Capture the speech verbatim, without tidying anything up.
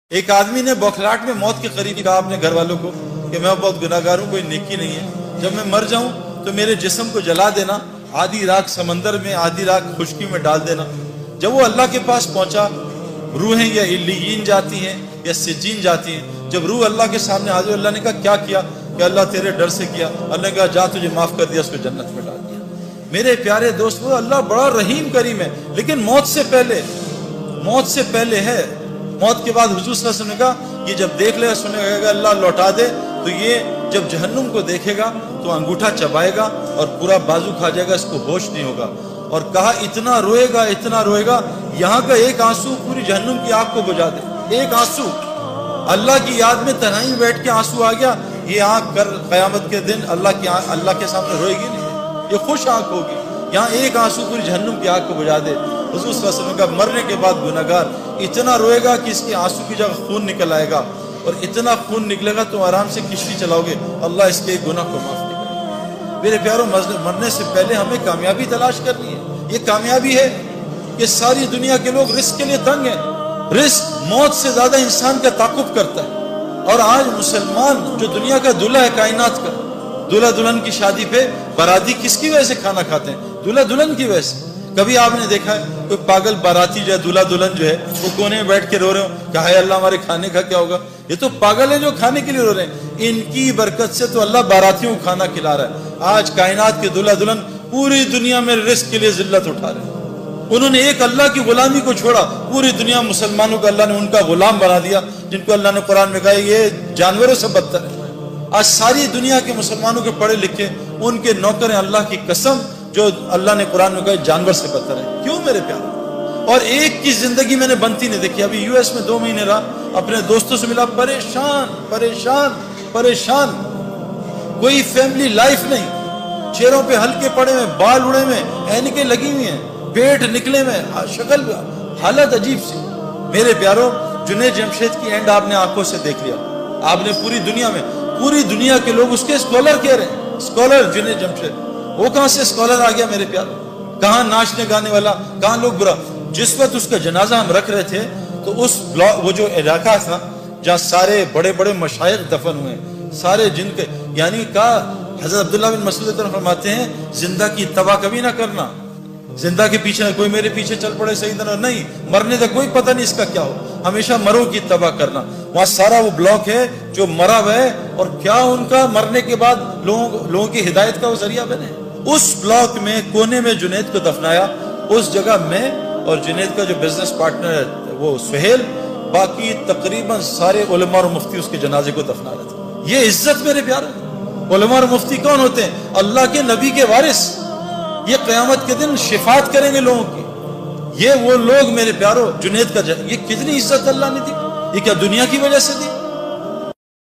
ایک آدمی نے بوکھلاٹ میں موت کے قریب کہا اپنے گھر والوں کو کہ میں بہت گناہگار ہوں، کوئی نیکی نہیں ہے، جب میں مر جاؤں تو میرے جسم کو جلا دینا، آدھی راکھ سمندر میں آدھی راکھ خشکی میں ڈال دینا۔ جب وہ اللہ کے پاس پہنچا، روحیں یا علیین جاتی ہیں یا سجین جاتی ہیں، جب روح اللہ کے سامنے حاضر، اللہ نے کہا کیا کیا؟ کہ اللہ تیرے ڈر سے کیا۔ اللہ نے کہا جا تجھے معاف کر دیا، اس کو جنت میں ڈال دیا۔ میرے پیارے دوستو، اللہ بڑا رحیم کریم ہے، لیکن موت سے پہلے موت سے پہلے ہے۔ موت کے بعد حضور صلی اللہ علیہ وسلم نے کہا یہ جب دیکھ لے سنے گا اللہ لوٹا دے، تو یہ جب جہنم کو دیکھے گا تو انگوٹھا چبائے گا اور پورا بازو کھا جائے گا، اس کو ہوش نہیں ہوگا۔ اور کہا اتنا روئے گا اتنا روئے گا، یہاں کا ایک آنسو پوری جہنم کی آگ کو بجھا دے۔ ایک آنسو اللہ کی یاد میں تنہائی میں بیٹھ کے آنسو آ گیا، یہ آنکھ کر قیامت کے دن اللہ کی اللہ کے سامنے روئے گی نہیں، یہ خوش آنکھ ہوگی۔ یہاں ایک آنسو پوری جہنم کی آگ کو بجھا دے۔ حضور صلی اللہ علیہ وسلم کا مرنے کے بعد گناہگار اتنا روئے گا کہ اس کے آنسو کی جگہ خون نکل آئے گا، اور اتنا خون نکلے گا تو آرام سے کشتی چلاؤ گے، اللہ اس کے گناہ کو معاف نہیں کرے گا۔ میرے پیاروں، مرنے سے پہلے ہمیں کامیابی تلاش کرنی ہے۔ یہ کامیابی ہے کہ ساری دنیا کے لوگ رزق کے لیے تنگ ہیں، رزق موت سے زیادہ انسان کا تعاقب کرتا ہے۔ اور آج مسلمان جو دنیا کا دلہا ہے کائنات کا، دلہا دلہن کی شادی پہ باراتی کس کی وجہ سے کھانا کھاتے ہیں؟ دلہا دلہن کی وجہ سے۔ کبھی آپ نے دیکھا ہے کوئی پاگل باراتی جو ہے دلہا دلہن جو ہے وہ کونے میں بیٹھ کے رو رہے ہو کہ ہائے اللہ ہمارے کھانے کا کیا ہوگا؟ یہ تو پاگل ہیں جو کھانے کے لیے رو رہے ہیں۔ ان کی برکت سے تو اللہ باراتیوں کو کھانا کھلا رہا ہے۔ آج کائنات کے دلہا دلہن پوری دنیا میں رزق کے لیے ذلت اٹھا رہے ہیں۔ انہوں نے ایک اللہ کی غلامی کو چھوڑا، پوری دنیا مسلمانوں کو اللہ نے ان کا غلام بنا دیا، جن کو اللہ نے قرآن میں کہا یہ جانوروں سے بدتر ہے۔ آج ساری دنیا کے مسلمانوں کے پڑھے لکھے ان کے نوکر ہیں، اللہ کی قسم، جو اللہ نے قرآن میں کہا جانور سے بدتر ہے۔ کیوں میرے پیارے؟ اور ایک کی زندگی میں نے بنتی نہیں دیکھی۔ ابھی یو ایس میں دو مہینے رہا، اپنے دوستوں سے ملا، پریشان پریشان پریشان، کوئی فیملی لائف نہیں، چہروں پہ ہلکے پڑے ہوئے، بال اڑے ہوئے، اینکیں لگی ہوئی ہیں، پیٹ نکلے ہوئے، شکل حالت عجیب سی۔ میرے پیاروں، جنید جمشید کی اینڈ آپ نے آنکھوں سے دیکھ لیا۔ آپ نے پوری دنیا میں پوری دنیا کے لوگ اس کے اسکالر کہہ رہے ہیں، اسکالر جنید جمشید۔ وہ کہاں سے اسکالر آ گیا میرے پیاروں؟ کہاں ناچنے گانے والا، کہاں لوگ برا۔ جس وقت اس کا جنازہ ہم رکھ رہے تھے تو اس وہ جو علاقہ تھا جہاں سارے بڑے بڑے مشائخ دفن ہوئے، سارے جن کے، یعنی کہا حضرت عبداللہ بن مسعود فرماتے ہیں زندہ کی اتباع کبھی نہ کرنا، زندہ کے پیچھے کوئی میرے پیچھے چل پڑے سیدنا، نہیں، مرنے کا کوئی پتہ نہیں اس کا کیا ہو، ہمیشہ مروں کی اتباع کرنا۔ وہاں سارا وہ بلاک ہے جو مرا ہوا ہے، اور کیا ان کا مرنے کے بعد لوگوں لوگوں کی ہدایت کا وہ ذریعہ بنے۔ اس بلاک میں کونے میں جنید کو دفنایا، اس جگہ میں اور جنید کا جو بزنس پارٹنر ہے وہ سہیل، باقی تقریباً سارے علماء اور مفتی اس کے جنازے کو دفنا رہے تھے۔ یہ عزت میرے پیارے، علماء اور مفتی کون ہوتے ہیں؟ اللہ کے نبی کے وارث۔ یہ قیامت کے دن شفاعت کریں گے لوگوں کی۔ یہ وہ لوگ میرے پیاروں، جنید کا جن... یہ کتنی عزت اللہ نے دی، یہ کیا دنیا کی وجہ سے دی؟